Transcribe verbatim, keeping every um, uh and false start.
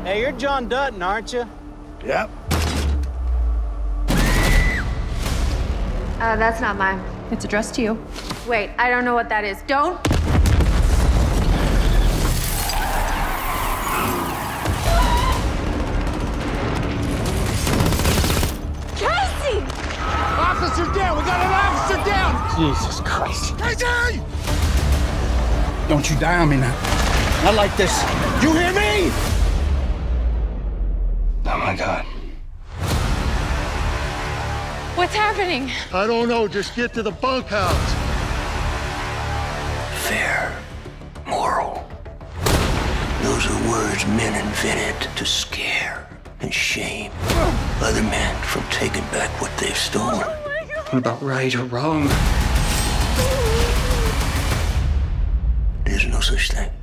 Hey, you're John Dutton, aren't you? Yep. Uh, that's not mine. It's addressed to you. Wait, I don't know what that is. Don't! Casey! Officer down! We got an officer down! Jesus Christ. Casey! Don't you die on me now. Not like this. You hear me? Oh my God. What's happening? I don't know. Just get to the bunkhouse. Fair, moral. Those are words men invented to scare and shame other men from taking back what they've stolen. What about right or wrong? There's no such thing.